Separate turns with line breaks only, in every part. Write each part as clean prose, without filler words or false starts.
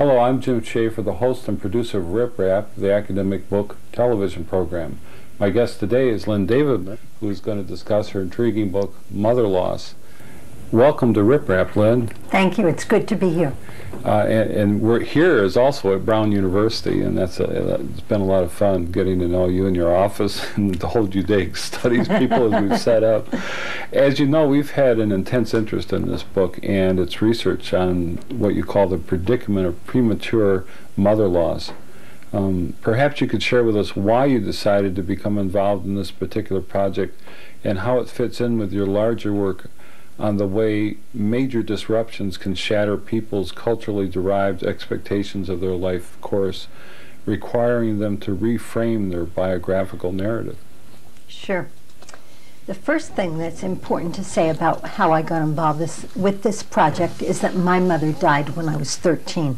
Hello, I'm Jim Schaefer, the host and producer of Rip Rap, the academic book television program. My guest today is Lynn Davidman, who is going to discuss her intriguing book, Mother Loss. Welcome to Rip Rap, Lynn.
Thank you. It's good to be here.
And we're here is also at Brown University, and it's been a lot of fun getting to know you in your office and the whole Judaic studies people as we've set up. As you know, we've had an intense interest in this book and its research on what you call the predicament of premature mother loss. Perhaps you could share with us why you decided to become involved in this particular project and how it fits in with your larger work on the way major disruptions can shatter people's culturally derived expectations of their life course, requiring them to reframe their biographical narrative.
Sure. The first thing that's important to say about how I got involved with this project is that my mother died when I was 13.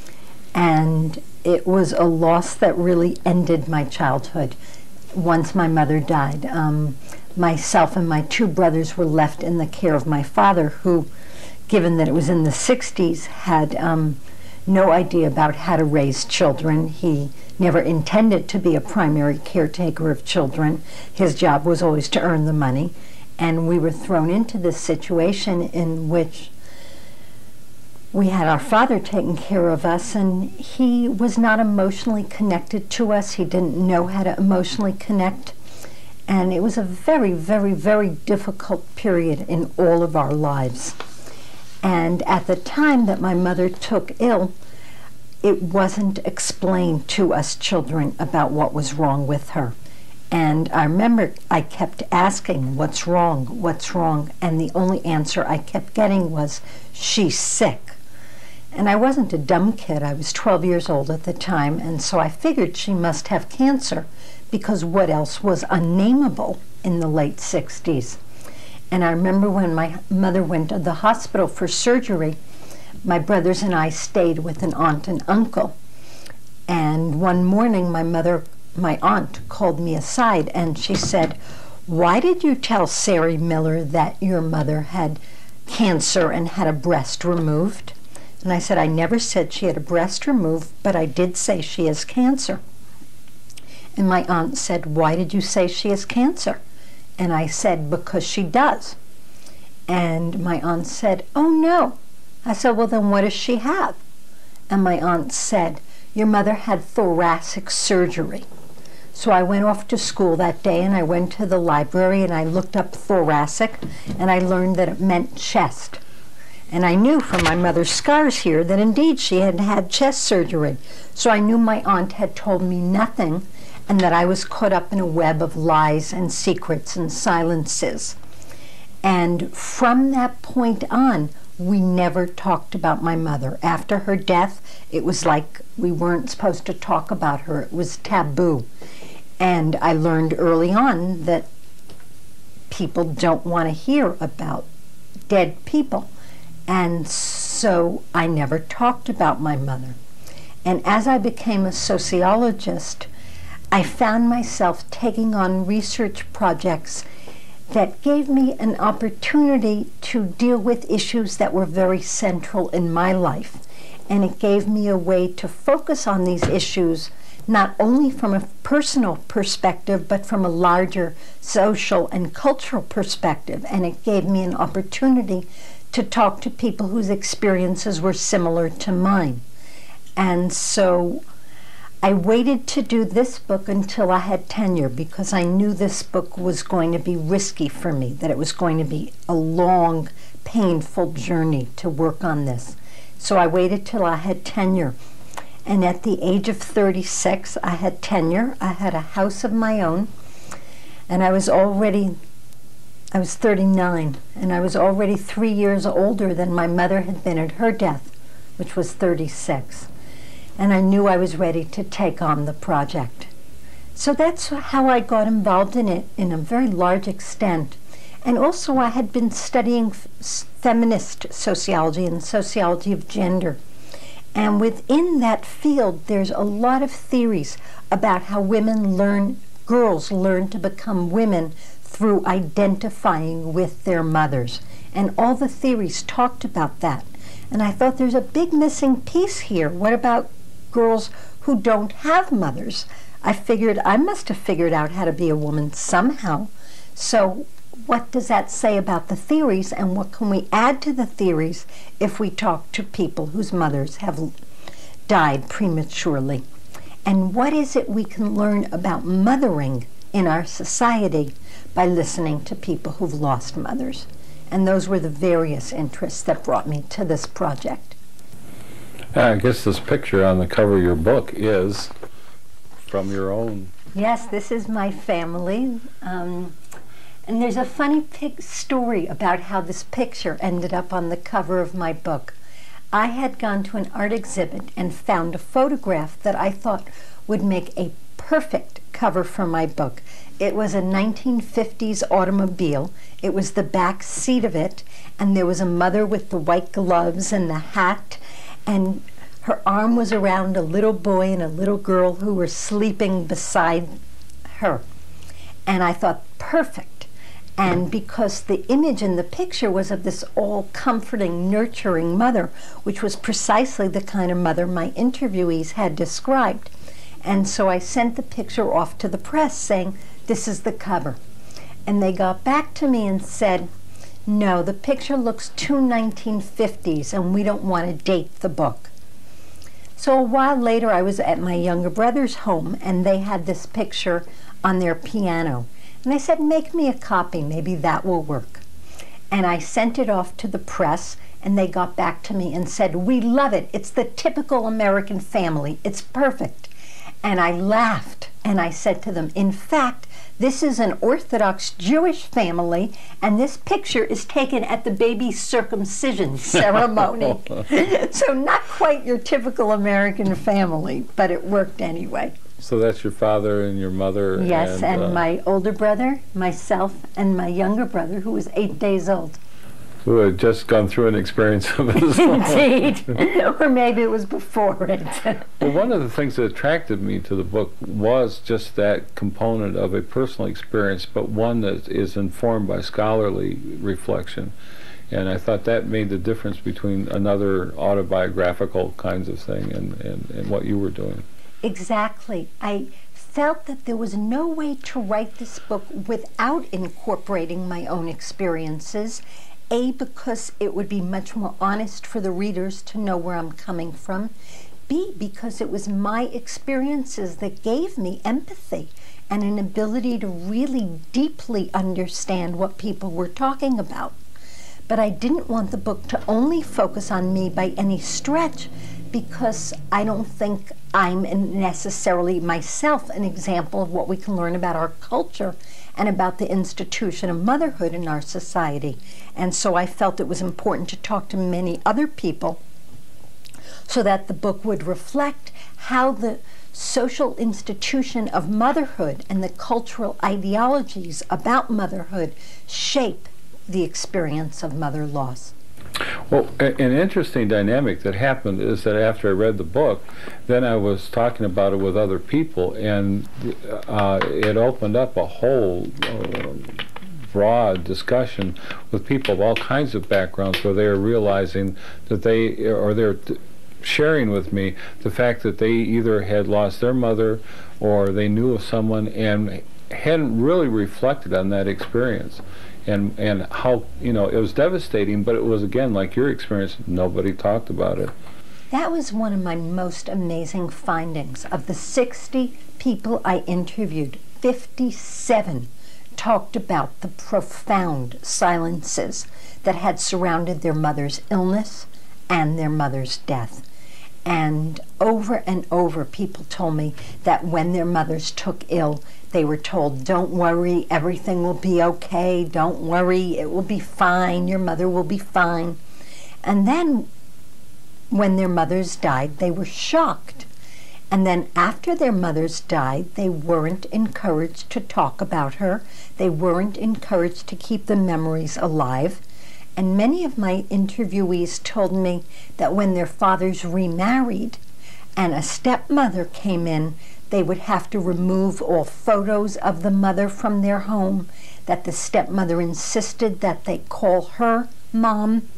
And it was a loss that really ended my childhood once my mother died. Myself and my two brothers were left in the care of my father, who, given that it was in the 60s, had no idea about how to raise children. He never intended to be a primary caretaker of children. His job was always to earn the money. And we were thrown into this situation in which we had our father taking care of us, and he was not emotionally connected to us. He didn't know how to emotionally connect. And it was a very, very, very difficult period in all of our lives. And at the time that my mother took ill, it wasn't explained to us children about what was wrong with her. And I remember I kept asking, what's wrong, what's wrong? And the only answer I kept getting was, she's sick. And I wasn't a dumb kid. I was 12 years old at the time, and so I figured she must have cancer, because what else was unnameable in the late 60s? And I remember when my mother went to the hospital for surgery, my brothers and I stayed with an aunt and uncle. And one morning my aunt called me aside and she said, "Why did you tell Sari Miller that your mother had cancer and had a breast removed?" And I said, "I never said she had a breast removed, but I did say she has cancer." And my aunt said, "Why did you say she has cancer?" And I said, "Because she does." And my aunt said, "Oh no." I said, "Well then what does she have?" And my aunt said, "Your mother had thoracic surgery." So I went off to school that day and I went to the library and I looked up thoracic and I learned that it meant chest. And I knew from my mother's scars here that indeed she had had chest surgery. So I knew my aunt had told me nothing and that I was caught up in a web of lies and secrets and silences. And from that point on, we never talked about my mother. After her death, it was like we weren't supposed to talk about her. It was taboo. And I learned early on that people don't want to hear about dead people. And so I never talked about my mother. And as I became a sociologist, I found myself taking on research projects that gave me an opportunity to deal with issues that were very central in my life. And it gave me a way to focus on these issues not only from a personal perspective, but from a larger social and cultural perspective. And it gave me an opportunity to talk to people whose experiences were similar to mine. And so I waited to do this book until I had tenure because I knew this book was going to be risky for me, that it was going to be a long, painful journey to work on this. So I waited till I had tenure. And at the age of 36, I had tenure. I had a house of my own. And I was 39, and I was already 3 years older than my mother had been at her death, which was 36. And I knew I was ready to take on the project. So that's how I got involved in it in a very large extent. And also I had been studying feminist sociology and sociology of gender. And within that field, there's a lot of theories about how girls learn to become women through identifying with their mothers. And all the theories talked about that. And I thought there's a big missing piece here. What about girls who don't have mothers? I figured I must have figured out how to be a woman somehow. So what does that say about the theories, and what can we add to the theories if we talk to people whose mothers have died prematurely? And what is it we can learn about mothering in our society by listening to people who've lost mothers? And those were the various interests that brought me to this project.
I guess this picture on the cover of your book is from your own.
Yes, this is my family. And there's a funny story about how this picture ended up on the cover of my book. I had gone to an art exhibit and found a photograph that I thought would make a perfect cover for my book. It was a 1950s automobile. It was the back seat of it, and there was a mother with the white gloves and the hat, and her arm was around a little boy and a little girl who were sleeping beside her. And I thought, perfect. And because the image in the picture was of this all-comforting, nurturing mother, which was precisely the kind of mother my interviewees had described. And so I sent the picture off to the press saying, this is the cover. And they got back to me and said, no, the picture looks too 1950s and we don't want to date the book. So a while later I was at my younger brother's home and they had this picture on their piano. And I said, make me a copy, maybe that will work. And I sent it off to the press and they got back to me and said, we love it. It's the typical American family. It's perfect. And I laughed and I said to them, in fact, this is an Orthodox Jewish family, and this picture is taken at the baby's circumcision ceremony. So not quite your typical American family, but it worked anyway.
So that's your father and your mother?
Yes, and my older brother, myself, and my younger brother, who was 8 days old.
Who had just gone through an experience of his own.
Indeed. Or maybe it was before it.
Well, one of the things that attracted me to the book was just that component of a personal experience, but one that is informed by scholarly reflection. And I thought that made the difference between another autobiographical kinds of thing and what you were doing.
Exactly. I felt that there was no way to write this book without incorporating my own experiences. A, because it would be much more honest for the readers to know where I'm coming from. B, because it was my experiences that gave me empathy and an ability to really deeply understand what people were talking about. But I didn't want the book to only focus on me by any stretch, because I don't think I'm necessarily myself an example of what we can learn about our culture and about the institution of motherhood in our society. And so I felt it was important to talk to many other people so that the book would reflect how the social institution of motherhood and the cultural ideologies about motherhood shape the experience of mother loss.
Well, an interesting dynamic that happened is that after I read the book, then I was talking about it with other people, and it opened up a whole broad discussion with people of all kinds of backgrounds, where they are realizing that they're sharing with me the fact that they either had lost their mother or they knew of someone and hadn't really reflected on that experience. And how, it was devastating, but it was, again, like your experience, nobody talked about it.
That was one of my most amazing findings. Of the 60 people I interviewed, 57 talked about the profound silences that had surrounded their mother's illness and their mother's death. And over, people told me that when their mothers took ill, they were told, don't worry, everything will be okay, don't worry, it will be fine, your mother will be fine. And then, when their mothers died, they were shocked. And then after their mothers died, they weren't encouraged to talk about her, they weren't encouraged to keep the memories alive. And many of my interviewees told me that when their fathers remarried and a stepmother came in, they would have to remove all photos of the mother from their home, that the stepmother insisted that they call her mom,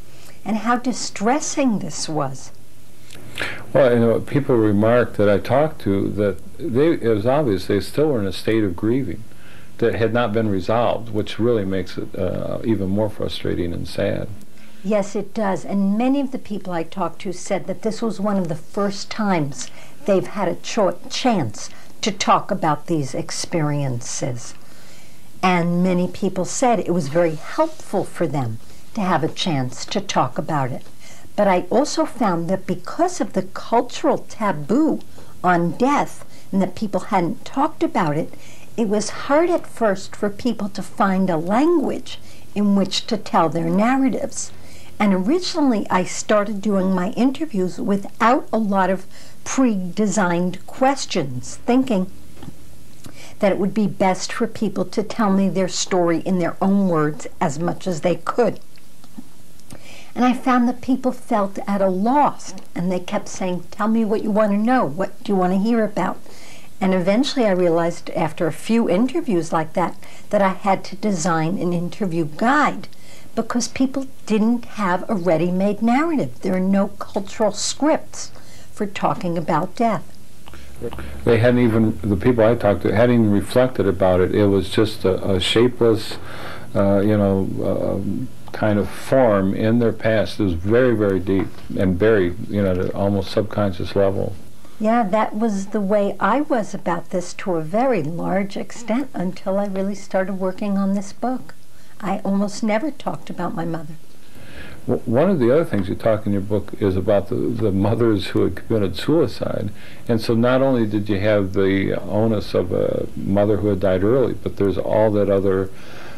and how distressing this was.
Well, you know, people remarked that I talked to that it was obvious they still were in a state of grieving that had not been resolved, which really makes it even more frustrating and sad.
Yes, it does. And many of the people I talked to said that this was one of the first times they've had a chance to talk about these experiences. And many people said it was very helpful for them to have a chance to talk about it. But I also found that because of the cultural taboo on death and that people hadn't talked about it, it was hard at first for people to find a language in which to tell their narratives. And originally I started doing my interviews without a lot of pre-designed questions, thinking that it would be best for people to tell me their story in their own words as much as they could. And I found that people felt at a loss, and they kept saying, tell me what you want to know, what do you want to hear about? And eventually I realized after a few interviews like that, that I had to design an interview guide, because people didn't have a ready-made narrative. There are no cultural scripts for talking about death.
They hadn't even, the people I talked to hadn't even reflected about it. It was just a shapeless, kind of form in their past. It was very, very deep and buried, at an almost subconscious level.
Yeah, that was the way I was about this to a very large extent until I really started working on this book. I almost never talked about my mother.
One of the other things you talk in your book is about the mothers who had committed suicide. And so not only did you have the onus of a mother who had died early, but there's all that other,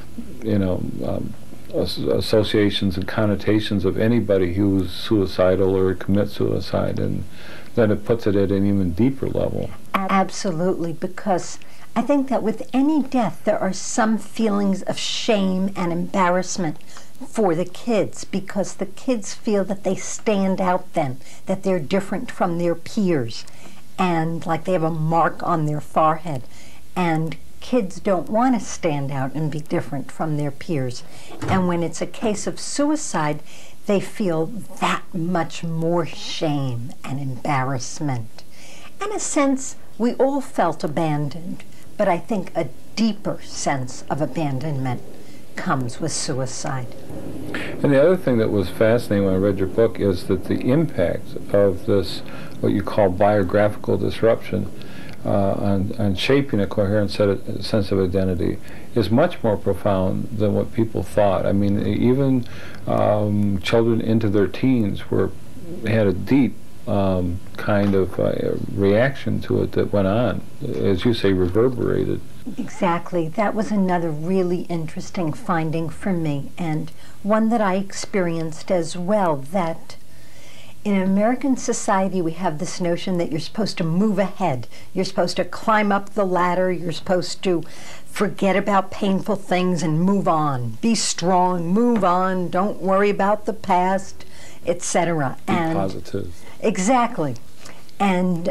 associations and connotations of anybody who's suicidal or commits suicide, and then it puts it at an even deeper level.
Absolutely, because I think that with any death there are some feelings of shame and embarrassment for the kids, because the kids feel that they stand out then, that they're different from their peers, and like they have a mark on their forehead. And kids don't want to stand out and be different from their peers. And when it's a case of suicide, they feel that much more shame and embarrassment. In a sense, we all felt abandoned, but I think a deeper sense of abandonment comes with suicide.
And the other thing that was fascinating when I read your book is that the impact of this, what you call biographical disruption, on shaping a coherent sense of identity is much more profound than what people thought. I mean, even children into their teens had a deep kind of reaction to it that went on, as you say, reverberated.
Exactly. That was another really interesting finding for me, and one that I experienced as well, that in American society we have this notion that you're supposed to move ahead. You're supposed to climb up the ladder. You're supposed to forget about painful things and move on. Be strong, move on, don't worry about the past, etc.
Be positive.
Exactly. And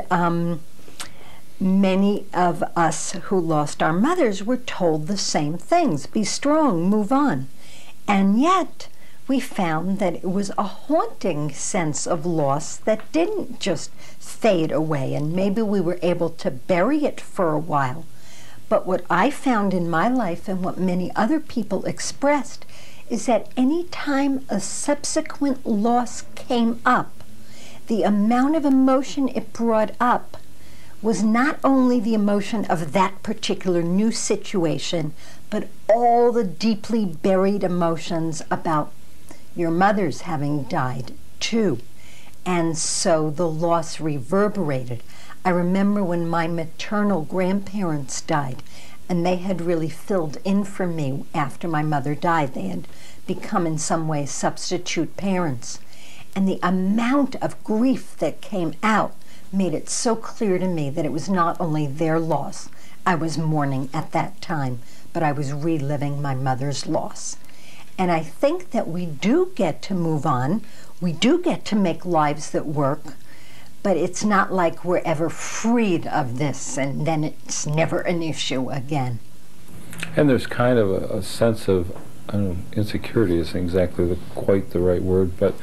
many of us who lost our mothers were told the same things. Be strong, move on. And yet, we found that it was a haunting sense of loss that didn't just fade away, and maybe we were able to bury it for a while. But what I found in my life, and what many other people expressed, is that any time a subsequent loss came up, the amount of emotion it brought up was not only the emotion of that particular new situation, but all the deeply buried emotions about your mother's having died too. And so the loss reverberated. I remember when my maternal grandparents died, and they had really filled in for me after my mother died. They had become in some ways substitute parents. And the amount of grief that came out made it so clear to me that it was not only their loss I was mourning at that time, but I was reliving my mother's loss. And I think that we do get to move on. We do get to make lives that work, but it's not like we're ever freed of this and then it's never an issue again.
And there's kind of a sense of I don't know, insecurity isn't exactly quite the right word, but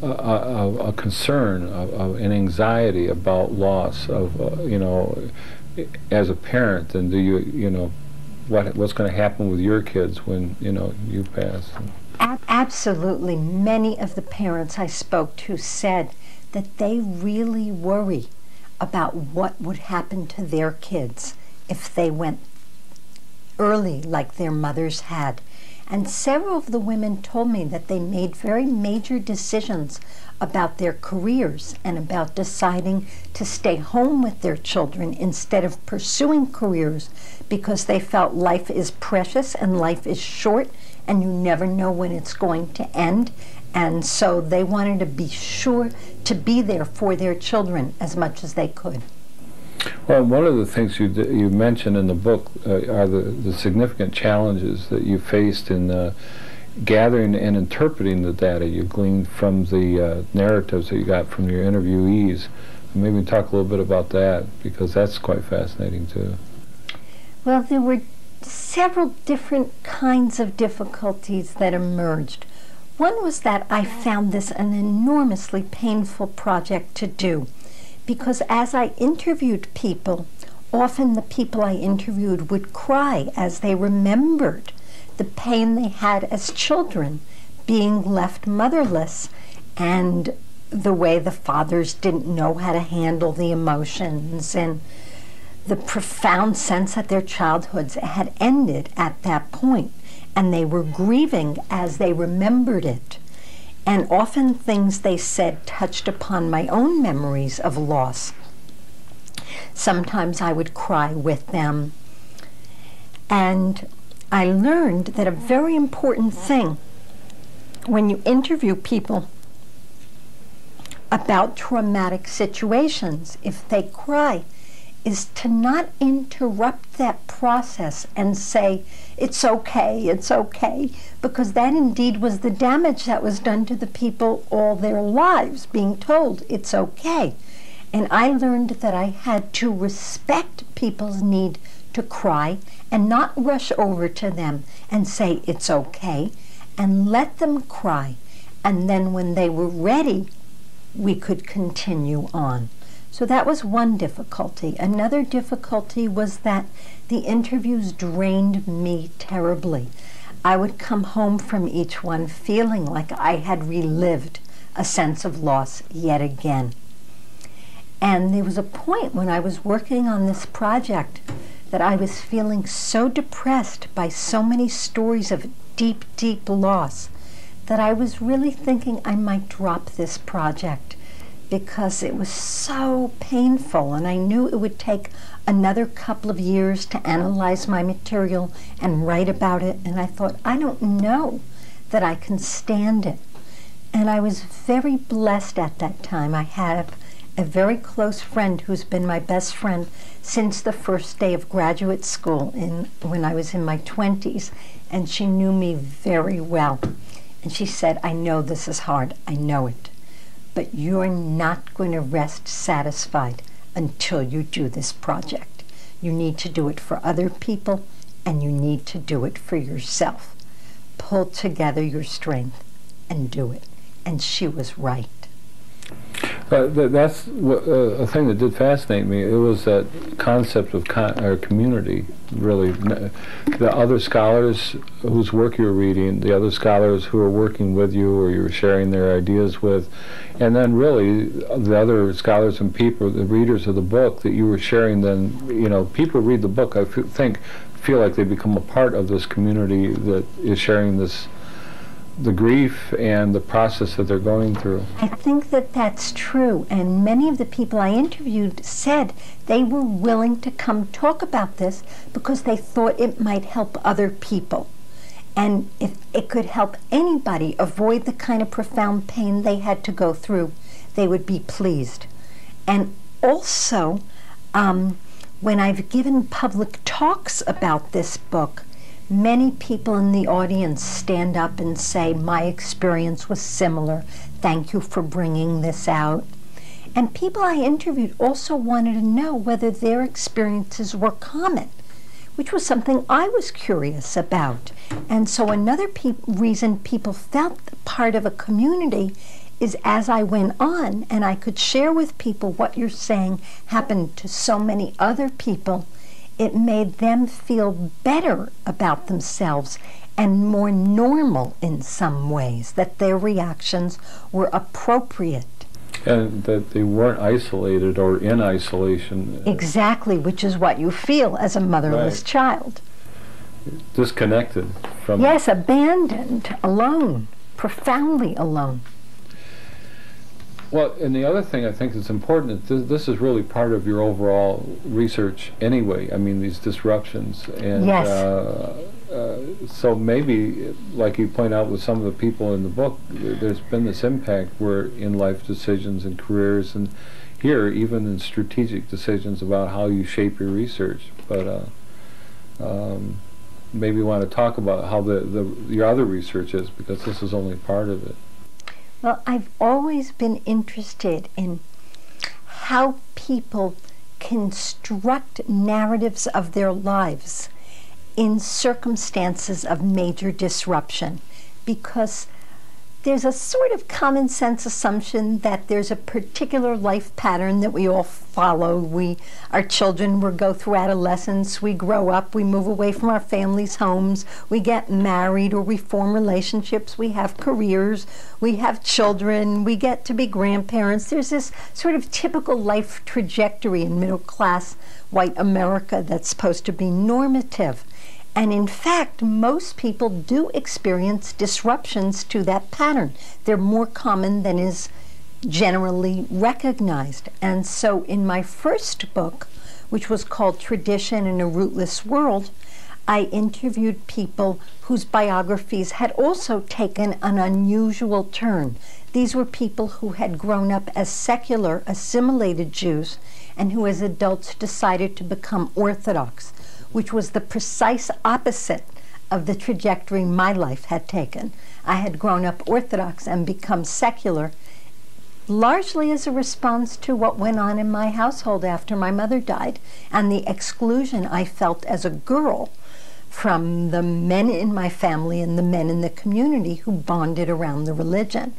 a concern, an anxiety about loss of, you know, as a parent, and do you, you know, what's going to happen with your kids when, you know, you pass?
Absolutely. Many of the parents I spoke to said that they really worry about what would happen to their kids if they went early like their mothers had. And several of the women told me that they made very major decisions about their careers and about deciding to stay home with their children instead of pursuing careers, because they felt life is precious and life is short and you never know when it's going to end. And so they wanted to be sure to be there for their children as much as they could.
Well, one of the things you mentioned in the book are the significant challenges that you faced in gathering and interpreting the data you gleaned from the narratives that you got from your interviewees. Maybe talk a little bit about that, because that's quite fascinating too.
Well, there were several different kinds of difficulties that emerged. One was that I found this an enormously painful project to do, because as I interviewed people, often the people I interviewed would cry as they remembered the pain they had as children, being left motherless, and the way the fathers didn't know how to handle the emotions, and the profound sense that their childhoods had ended at that point, and they were grieving as they remembered it. And often things they said touched upon my own memories of loss. Sometimes I would cry with them. And I learned that a very important thing when you interview people about traumatic situations, if they cry, is to not interrupt that process and say, it's okay, because that indeed was the damage that was done to the people all their lives, being told it's okay. And I learned that I had to respect people's need to cry and not rush over to them and say it's okay, and let them cry. And then when they were ready, we could continue on. So that was one difficulty. Another difficulty was that the interviews drained me terribly. I would come home from each one feeling like I had relived a sense of loss yet again. And there was a point when I was working on this project that I was feeling so depressed by so many stories of deep, deep loss that I was really thinking I might drop this project, because it was so painful, and I knew it would take another couple of years to analyze my material and write about it, and I thought, I don't know that I can stand it. And I was very blessed at that time. I had a very close friend who's been my best friend since the first day of graduate school when I was in my 20s, and she knew me very well. And she said, I know this is hard, I know it, but you're not going to rest satisfied until you do this project. You need to do it for other people, and you need to do it for yourself. Pull together your strength and do it. And she was right.
That's a thing that did fascinate me. It was that concept of community, really. The other scholars whose work you were reading, the other scholars who were working with you or you were sharing their ideas with, and then really the other scholars and people, the readers of the book that you were sharing, then, you know, people read the book, I feel like they become a part of this community that is sharing this, the grief and the process that they're going through.
I think that that's true, and many of the people I interviewed said they were willing to come talk about this because they thought it might help other people. And if it could help anybody avoid the kind of profound pain they had to go through, they would be pleased. And also, when I've given public talks about this book, many people in the audience stand up and say, my experience was similar. Thank you for bringing this out. And people I interviewed also wanted to know whether their experiences were common, which was something I was curious about. And so another reason people felt part of a community is as I went on and I could share with people what you're saying happened to so many other people, it made them feel better about themselves and more normal in some ways, that their reactions were appropriate.
And that they weren't isolated or in isolation.
Exactly, which is what you feel as a motherless child.
Disconnected from...
Yes, abandoned, alone, profoundly alone.
Well, and the other thing I think is important, this is really part of your overall research anyway. I mean, these disruptions. And
yes.
So maybe, like you point out with some of the people in the book, there's been this impact where in life decisions and careers, and here even in strategic decisions about how you shape your research. But maybe you want to talk about how your other research is, because this is only part of it.
Well, I've always been interested in how people construct narratives of their lives in circumstances of major disruption, because there's a sort of common sense assumption that there's a particular life pattern that we all follow. Our children will go through adolescence, we grow up, we move away from our families' homes, we get married or we form relationships, we have careers, we have children, we get to be grandparents. There's this sort of typical life trajectory in middle-class white America that's supposed to be normative. And in fact, most people do experience disruptions to that pattern. They're more common than is generally recognized. And so in my first book, which was called Tradition in a Rootless World, I interviewed people whose biographies had also taken an unusual turn. These were people who had grown up as secular, assimilated Jews, and who as adults decided to become Orthodox, which was the precise opposite of the trajectory my life had taken. I had grown up Orthodox and become secular, largely as a response to what went on in my household after my mother died, and the exclusion I felt as a girl from the men in my family and the men in the community who bonded around the religion.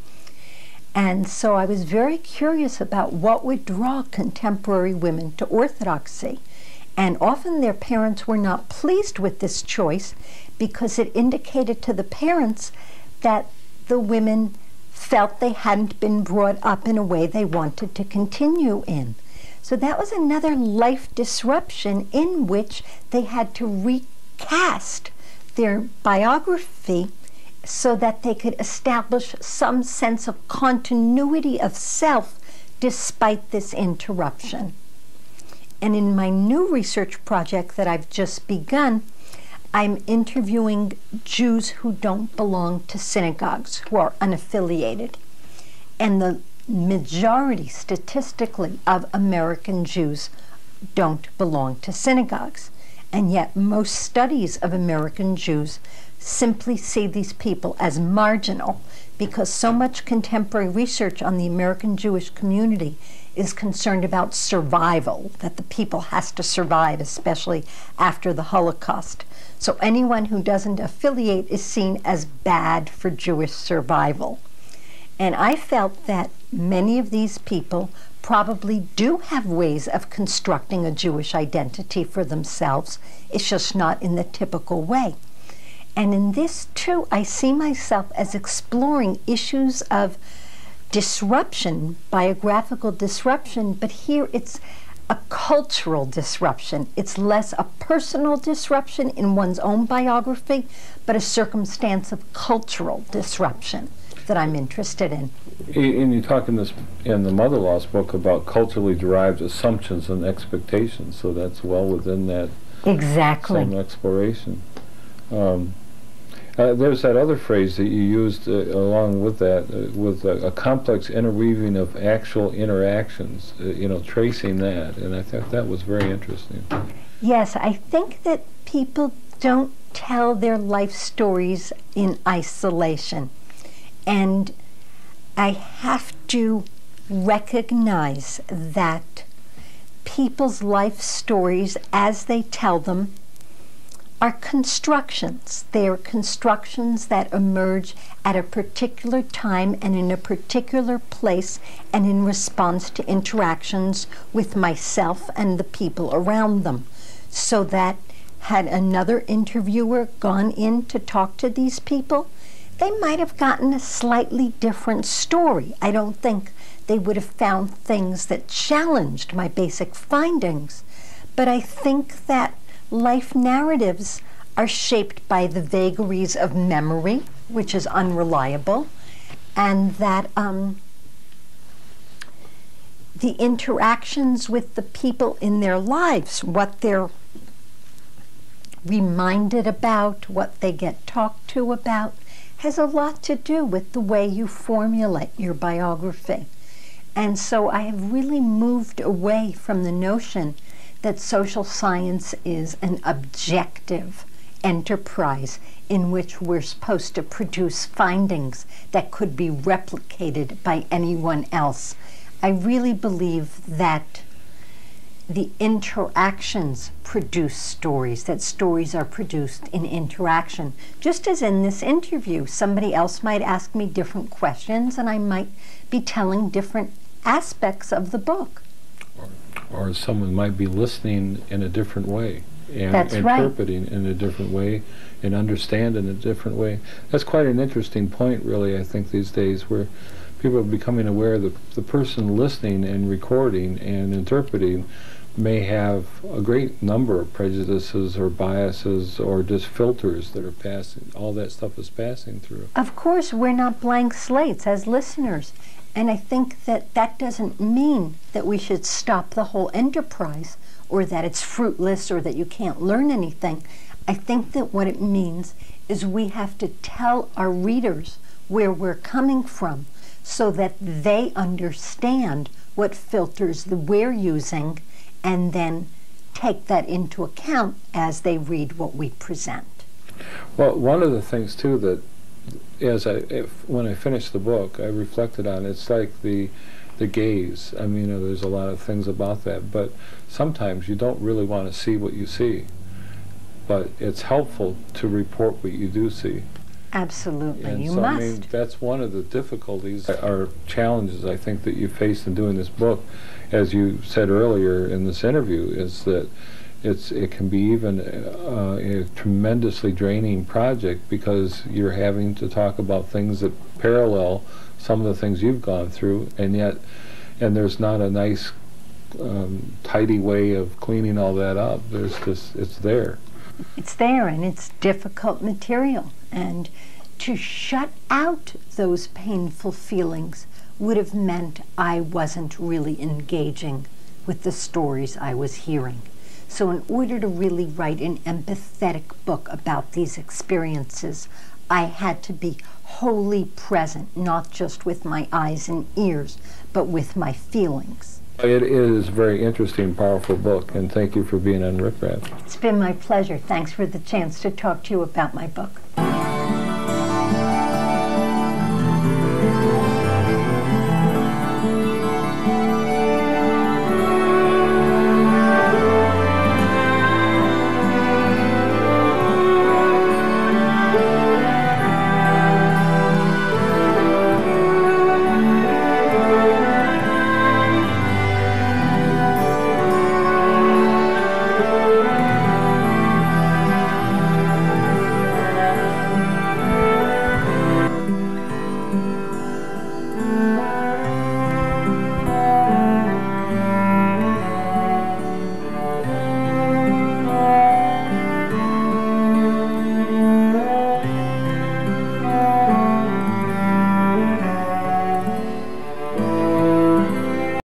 And so I was very curious about what would draw contemporary women to Orthodoxy. And often their parents were not pleased with this choice because it indicated to the parents that the women felt they hadn't been brought up in a way they wanted to continue in. So that was another life disruption in which they had to recast their biography so that they could establish some sense of continuity of self despite this interruption. And in my new research project that I've just begun, I'm interviewing Jews who don't belong to synagogues, who are unaffiliated. And the majority, statistically, of American Jews don't belong to synagogues. And yet most studies of American Jews simply see these people as marginal, because so much contemporary research on the American Jewish community is concerned about survival, that the people has to survive, especially after the Holocaust. So anyone who doesn't affiliate is seen as bad for Jewish survival. And I felt that many of these people probably do have ways of constructing a Jewish identity for themselves. It's just not in the typical way. And in this, too, I see myself as exploring issues of disruption, biographical disruption, but here it's a cultural disruption. It's less a personal disruption in one's own biography, but a circumstance of cultural disruption that I'm interested in.
And you talk in the Mother Loss book about culturally derived assumptions and expectations, so that's well within that same exploration. There's that other phrase that you used along with that, with a complex interweaving of actual interactions, tracing that, and I thought that was very interesting.
Yes, I think that people don't tell their life stories in isolation, and I have to recognize that people's life stories, as they tell them, are constructions. They are constructions that emerge at a particular time and in a particular place and in response to interactions with myself and the people around them. So that had another interviewer gone in to talk to these people, they might have gotten a slightly different story. I don't think they would have found things that challenged my basic findings, but I think that life narratives are shaped by the vagaries of memory, which is unreliable, and that the interactions with the people in their lives, what they're reminded about, what they get talked to about, has a lot to do with the way you formulate your biography. And so I have really moved away from the notion that social science is an objective enterprise in which we're supposed to produce findings that could be replicated by anyone else. I really believe that the interactions produce stories, that stories are produced in interaction. Just as in this interview, somebody else might ask me different questions and I might be telling different aspects of the book.
Or someone might be listening in a different way and
That's
interpreting
right.
in a different way and understand in a different way. That's quite an interesting point, really, I think, these days, where people are becoming aware that the person listening and recording and interpreting may have a great number of prejudices or biases or just filters that are passing, all that stuff is passing through.
Of course, we're not blank slates as listeners. And I think that that doesn't mean that we should stop the whole enterprise or that it's fruitless or that you can't learn anything. I think that what it means is we have to tell our readers where we're coming from so that they understand what filters that we're using and then take that into account as they read what we present.
Well, one of the things, too, that when I finished the book, I reflected on it's like the gaze. I mean, there's a lot of things about that, but sometimes you don't really want to see what you see, but it's helpful to report what you do see.
Absolutely,
And
you
so,
must.
I mean, that's one of the difficulties or challenges I think that you face in doing this book, as you said earlier in this interview, is that it can be even a tremendously draining project because you're having to talk about things that parallel some of the things you've gone through, and there's not a nice tidy way of cleaning all that up. There's just, it's there.
It's there and it's difficult material, and to shut out those painful feelings would have meant I wasn't really engaging with the stories I was hearing. So in order to really write an empathetic book about these experiences, I had to be wholly present, not just with my eyes and ears, but with my feelings.
It is a very interesting, powerful book, and thank you for being on Rip Rap.
It's been my pleasure. Thanks for the chance to talk to you about my book.